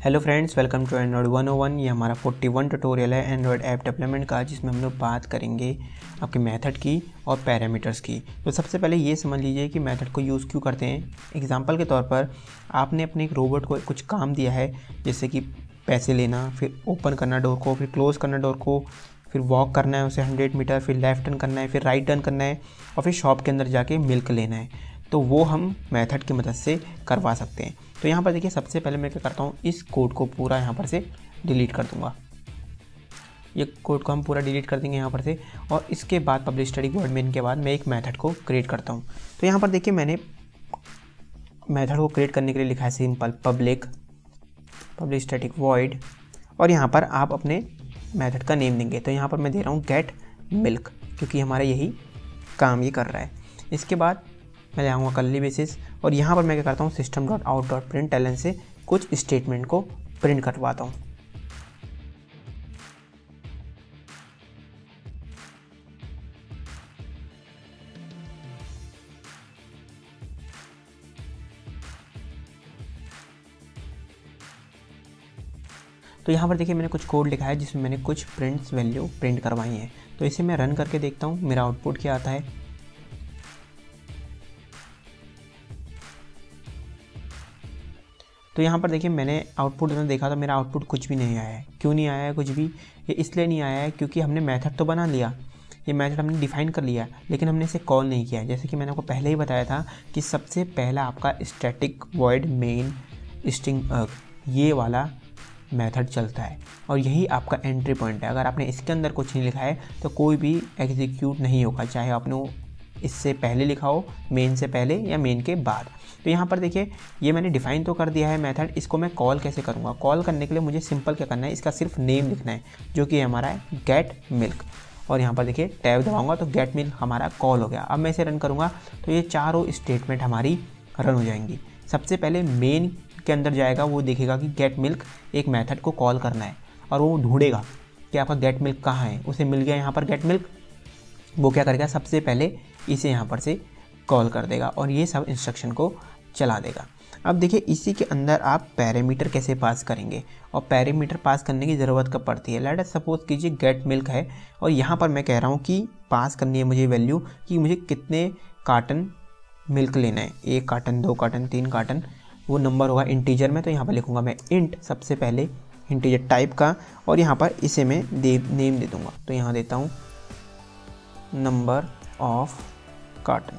Hello friends, welcome to Android 101। ये हमारा 41 tutorial है एंड्रॉयड ऐप डेवलपमेंट का, जिसमें हम लोग बात करेंगे आपके मेथड की और पैरामीटर्स की। तो सबसे पहले ये समझ लीजिए कि मेथड को यूज़ क्यों करते हैं। एग्जांपल के तौर पर आपने अपने एक रोबोट को कुछ काम दिया है, जैसे कि पैसे लेना, फिर ओपन करना डोर को, फिर क्लोज़ करना डोर को, फिर वॉक करना है उसे 100 मीटर, फिर लेफ़्ट टर्न करना है, फिर राइट टर्न करना है और फिर शॉप के अंदर जाके मिल्क लेना है। तो वो हम मेथड की मदद से करवा सकते हैं। तो यहाँ पर देखिए, सबसे पहले मैं क्या करता हूँ, इस कोड को पूरा यहाँ पर से डिलीट कर दूँगा। ये कोड को हम पूरा डिलीट कर देंगे यहाँ पर से, और इसके बाद पब्लिक स्टैटिक वॉइड मेन के बाद मैं एक मेथड को क्रिएट करता हूँ। तो यहाँ पर देखिए, मैंने मेथड को क्रिएट करने के लिए लिखा है सिंपल पब्लिक स्टैटिक वॉइड, और यहाँ पर आप अपने मेथड का नेम देंगे। तो यहाँ पर मैं दे रहा हूँ गेट मिल्क, क्योंकि हमारा यही काम ये कर रहा है। इसके बाद मैं ले आऊँगा कर्ली बेसिस, और यहाँ पर मैं क्या करता हूँ, system dot out dot print से कुछ स्टेटमेंट को प्रिंट करवाता हूँ। तो यहाँ पर देखिए, मैंने कुछ कोड लिखा है जिसमें मैंने कुछ प्रिंट्स वैल्यू प्रिंट करवाई हैं। तो इसे मैं रन करके देखता हूँ मेरा आउटपुट क्या आता है। तो यहाँ पर देखिए, मैंने आउटपुट में देखा तो मेरा आउटपुट कुछ भी नहीं आया है। क्यों नहीं आया है कुछ भी? ये इसलिए नहीं आया है क्योंकि हमने मेथड तो बना लिया, ये मेथड हमने डिफाइन कर लिया, लेकिन हमने इसे कॉल नहीं किया। जैसे कि मैंने आपको पहले ही बताया था कि सबसे पहला आपका स्टैटिक वॉइड मेन स्ट्रिंग ये वाला मेथड चलता है, और यही आपका एंट्री पॉइंट है। अगर आपने इसके अंदर कुछ नहीं लिखा है तो कोई भी एग्जीक्यूट नहीं होगा, चाहे आपने इससे पहले लिखा हो, मेन से पहले या मेन के बाद। तो यहाँ पर देखिए, ये मैंने डिफाइन तो कर दिया है मेथड, इसको मैं कॉल कैसे करूँगा। कॉल करने के लिए मुझे सिंपल क्या करना है, इसका सिर्फ नेम लिखना है, जो कि हमारा है गेट मिल्क। और यहाँ पर देखिए, टैब दबाऊंगा तो गेट मिल्क हमारा कॉल हो गया। अब मैं इसे रन करूँगा तो ये चारों स्टेटमेंट हमारी रन हो जाएंगी। सबसे पहले मेन के अंदर जाएगा, वो देखेगा कि गेट मिल्क एक मेथड को कॉल करना है, और वो ढूंढेगा कि आपका गेट मिल्क कहाँ है। उसे मिल गया यहाँ पर गेट मिल्क, वो क्या करेगा, सबसे पहले इसे यहाँ पर से कॉल कर देगा और ये सब इंस्ट्रक्शन को चला देगा। अब देखिए, इसी के अंदर आप पैरामीटर कैसे पास करेंगे, और पैरामीटर पास करने की ज़रूरत कब पड़ती है। लेट अस सपोज कीजिए गेट मिल्क है, और यहाँ पर मैं कह रहा हूँ कि पास करनी है मुझे वैल्यू कि मुझे कितने कार्टन मिल्क लेना है, 1 कार्टन, 2 कार्टन, 3 कार्टन। वो नंबर होगा इंटीजर में, तो यहाँ पर लिखूँगा मैं इंट, सबसे पहले इंटीजर टाइप का, और यहाँ पर इसे मैं नेम दे दूँगा। तो यहाँ देता हूँ number of carton,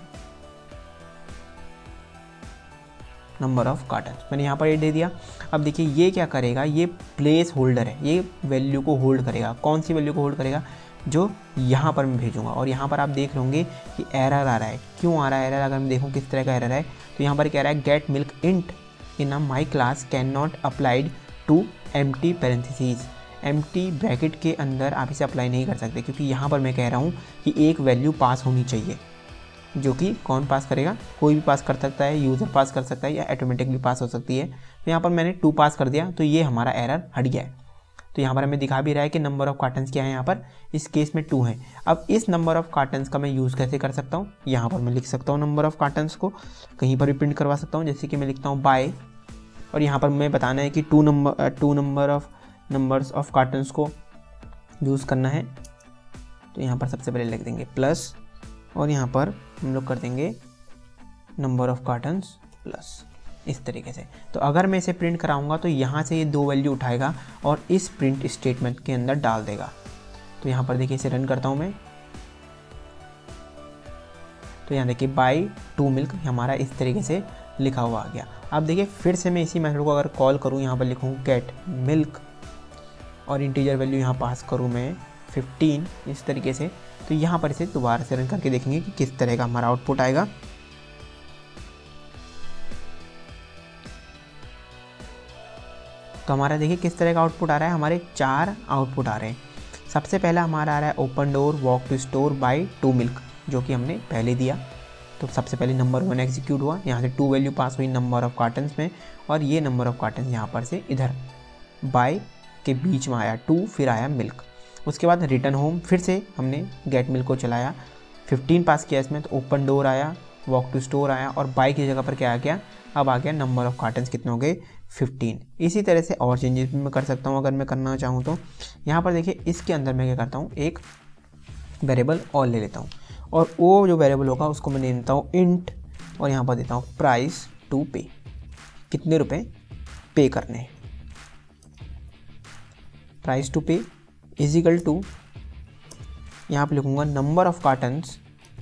number of carton मैंने यहाँ पर ये दे दिया। अब देखिए, ये क्या करेगा, ये प्लेस होल्डर है, ये वैल्यू को होल्ड करेगा। कौन सी वैल्यू को होल्ड करेगा? जो यहाँ पर मैं भेजूंगा। और यहाँ पर आप देख होंगे कि एरर आ रहा है। क्यों आ रहा है एरर? अगर मैं देखूँ किस तरह का एरर है, तो यहाँ पर कह रहा है get milk int in a my class can not applied to empty parenthesis. Empty bracket के अंदर आप इसे अप्लाई नहीं कर सकते, क्योंकि यहाँ पर मैं कह रहा हूँ कि एक वैल्यू पास होनी चाहिए, जो कि कौन पास करेगा, कोई भी पास कर सकता है, यूज़र पास कर सकता है या ऑटोमेटिक भी पास हो सकती है। तो यहाँ पर मैंने 2 पास कर दिया, तो ये हमारा एरर हट गया है। तो यहाँ पर हमें दिखा भी रहा है कि नंबर ऑफ़ कार्टन्स क्या है, यहाँ पर इस केस में 2 है। अब इस नंबर ऑफ़ कार्टन्स का मैं यूज़ कैसे कर सकता हूँ, यहाँ पर मैं लिख सकता हूँ नंबर ऑफ़ कार्टन्स को, कहीं पर भी प्रिंट करवा सकता हूँ। जैसे कि मैं लिखता हूँ बाय, और यहाँ पर मैं बताना है कि 2 नंबर्स ऑफ कार्टन्स को यूज़ करना है। तो यहाँ पर सबसे पहले लिख देंगे प्लस, और यहाँ पर हम लोग कर देंगे नंबर ऑफ़ कार्टन्स प्लस, इस तरीके से। तो अगर मैं इसे प्रिंट कराऊंगा तो यहाँ से ये 2 वैल्यू उठाएगा और इस प्रिंट स्टेटमेंट के अंदर डाल देगा। तो यहाँ पर देखिए, इसे रन करता हूँ मैं, तो यहाँ देखिए बाय 2 मिल्क हमारा इस तरीके से लिखा हुआ आ गया। अब देखिए, फिर से मैं इसी मेथड को अगर कॉल करूँ, यहाँ पर लिखूँ गेट मिल्क, और इंटीजर वैल्यू यहाँ पास करूँ मैं 15, इस तरीके से। तो यहाँ पर इसे दोबारा से रन करके देखेंगे कि किस तरह का हमारा आउटपुट आएगा। तो हमारा देखिए किस तरह का आउटपुट आ रहा है। हमारे 4 आउटपुट आ रहे हैं। सबसे पहला हमारा आ रहा है open door walk to store buy 2 milk, जो कि हमने पहले दिया। तो सबसे पहले नंबर 1 एग्जीक्यूट हुआ, यहाँ से 2 वैल्यू पास हुई नंबर ऑफ कार्टन्स में, और ये नंबर ऑफ कार्टन्स यहाँ पर से इधर बाय के बीच में आया 2, फिर आया मिल्क। उसके बाद रिटर्न होम, फिर से हमने गेट मिल्क को चलाया, 15 पास किया इसमें, तो ओपन डोर आया, वॉक टू स्टोर आया, और बाय की जगह पर क्या आ गया, अब आ गया नंबर ऑफ़ कार्टन्स कितने हो गए 15। इसी तरह से और चेंजेस भी मैं कर सकता हूँ अगर मैं करना चाहूँ तो। यहाँ पर देखिए इसके अंदर मैं क्या करता हूँ, एक वेरिएबल और ले लेता हूँ और वो जो वेरिएबल होगा उसको मैं दे देता हूँ इंट और यहाँ पर देता हूँ प्राइस टू पे, कितने रुपए पे करने हैं। Price to pay is equal to, यहाँ पर लिखूँगा नंबर ऑफ़ कार्टन्स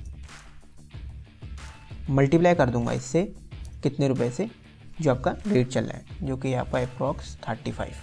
मल्टीप्लाई कर दूंगा इससे कितने रुपए से, जो आपका रेट चल रहा है, जो कि आपका अप्रॉक्स 35।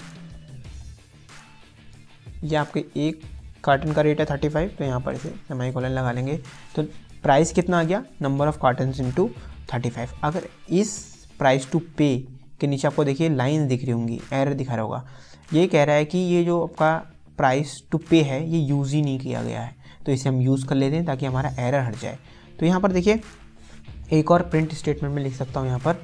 ये आपके एक कार्टन का रेट है 35, तो यहाँ पर इसे सेमीकोलन लगा लेंगे। तो प्राइस कितना आ गया, नंबर ऑफ़ कार्टन्स इंटू 35। अगर इस प्राइस टू पे के नीचे आपको देखिए लाइन दिख रही होंगी, एरर दिखा रहा होगा, ये कह रहा है कि ये जो आपका प्राइस टू पे है ये यूज़ ही नहीं किया गया है, तो इसे हम यूज़ कर लेते हैं ताकि हमारा एरर हट जाए। तो यहाँ पर देखिए एक और प्रिंट स्टेटमेंट में लिख सकता हूँ यहाँ पर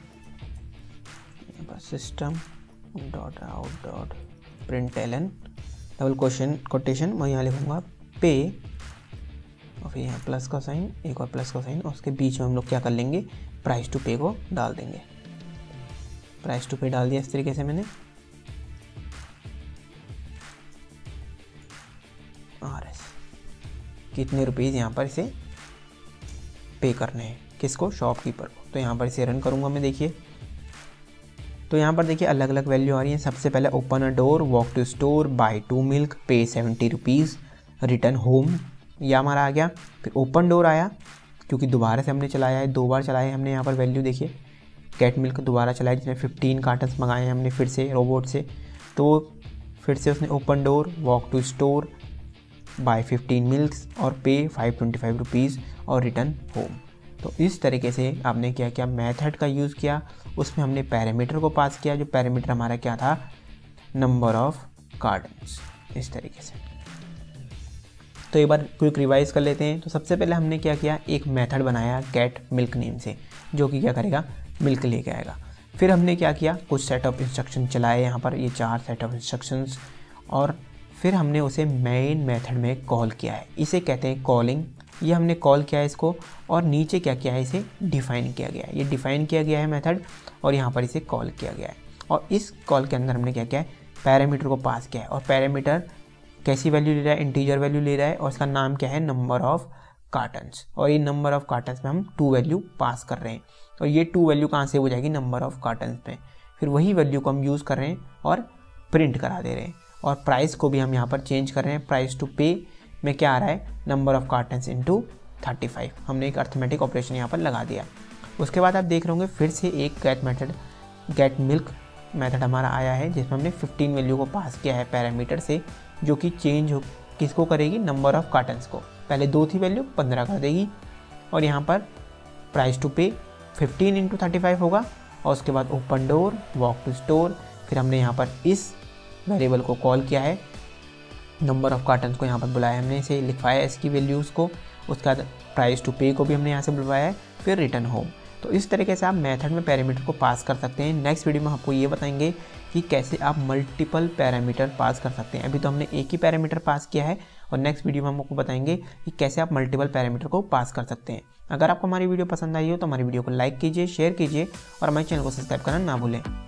system dot out dot print एलन डबल कोटेशन मैं यहाँ लिखूँगा पे और फिर यहाँ प्लस का साइन, एक और प्लस का साइन, और उसके बीच में हम लोग क्या कर लेंगे, प्राइस टू पे को डाल देंगे। प्राइस टू पे डाल दिया इस तरीके से मैंने, और कितने रुपीज़ यहाँ पर इसे पे करने हैं, किसको, शॉपकीपर को। तो यहाँ पर इसे रन करूँगा मैं, देखिए तो यहाँ पर देखिए अलग अलग वैल्यू आ रही है। सबसे पहले open a door, walk to store, buy 2 milk, pay 70 rupees, return home, यह हमारा आ गया। फिर ओपन डोर आया क्योंकि दोबारा से हमने चलाया है, 2 बार चलाया है हमने। यहाँ पर वैल्यू देखिए कैट मिल्क दोबारा चलाया जिसमें 15 कार्टन्स मंगाए हैं हमने फिर से रोबोट से, तो फिर से उसने open door, walk to store, buy 15 milks और पे 525 रुपीज़ और रिटर्न होम। तो इस तरीके से आपने क्या किया, मेथड का यूज़ किया, उसमें हमने पैरामीटर को पास किया, जो पैरामीटर हमारा क्या था, नंबर ऑफ़ कार्टन्स, इस तरीके से। तो एक बार क्विक रिवाइज कर लेते हैं। तो सबसे पहले हमने क्या किया, एक मेथड बनाया गेट मिल्क नेम से, जो कि क्या करेगा, मिल्क लेके आएगा। फिर हमने क्या किया, कुछ सेट ऑफ इंस्ट्रक्शन चलाए, यहाँ पर ये 4 सेट ऑफ इंस्ट्रक्शंस, और फिर हमने उसे मेन मेथड में कॉल किया है, इसे कहते हैं कॉलिंग। ये हमने कॉल किया है इसको, और नीचे क्या किया है, इसे डिफ़ाइन किया गया है। ये डिफ़ाइन किया गया है मेथड, और यहाँ पर इसे कॉल किया गया है। और इस कॉल के अंदर हमने क्या किया है, पैरामीटर को पास किया है, और पैरामीटर कैसी वैल्यू ले रहा है, इंटीजर वैल्यू ले रहा है, और इसका नाम क्या है, नंबर ऑफ़ कार्टन्स। और ये नंबर ऑफ़ कार्टन्स में हम 2 वैल्यू पास कर रहे हैं, और ये 2 वैल्यू कहाँ से हो जाएगी, नंबर ऑफ़ कार्टन्स में। फिर वही वैल्यू को हम यूज़ कर रहे हैं और प्रिंट करा दे रहे हैं। और प्राइस को भी हम यहाँ पर चेंज कर रहे हैं, प्राइस टू पे में क्या आ रहा है, नंबर ऑफ़ कार्टन्स इंटू 35। हमने एक अर्थमेटिक ऑपरेशन यहाँ पर लगा दिया। उसके बाद आप देख रहे होंगे फिर से एक गेट मिल्क मेथड हमारा आया है, जिसमें हमने 15 वैल्यू को पास किया है पैरामीटर से, जो कि चेंज हो किसको करेगी, नंबर ऑफ़ कार्टन्स को। पहले 2 थी वैल्यू, 15 कर देगी, और यहाँ पर प्राइस टू पे 15 इंटू 35 होगा, और उसके बाद open door, walk to store, फिर हमने यहाँ पर इस वेरिएबल को कॉल किया है, नंबर ऑफ़ कार्टन्स को यहाँ पर बुलाया हमने, इसे लिखवाया इसकी वैल्यूज़ को, उसके बाद प्राइस टू पे को भी हमने यहाँ से बुलवाया है, फिर रिटर्न होम। तो इस तरीके से आप मेथड में पैरामीटर को पास कर सकते हैं। नेक्स्ट वीडियो में आपको ये बताएंगे कि कैसे आप मल्टीपल पैरामीटर पास कर सकते हैं। अभी तो हमने एक ही पैरामीटर पास किया है, और नेक्स्ट वीडियो में हम आपको बताएंगे कि कैसे आप मल्टीपल पैरामीटर को पास कर सकते हैं। अगर आपको हमारी वीडियो पसंद आई हो तो हमारी वीडियो को लाइक कीजिए, शेयर कीजिए, और हमारे चैनल को सब्सक्राइब करना ना भूलें।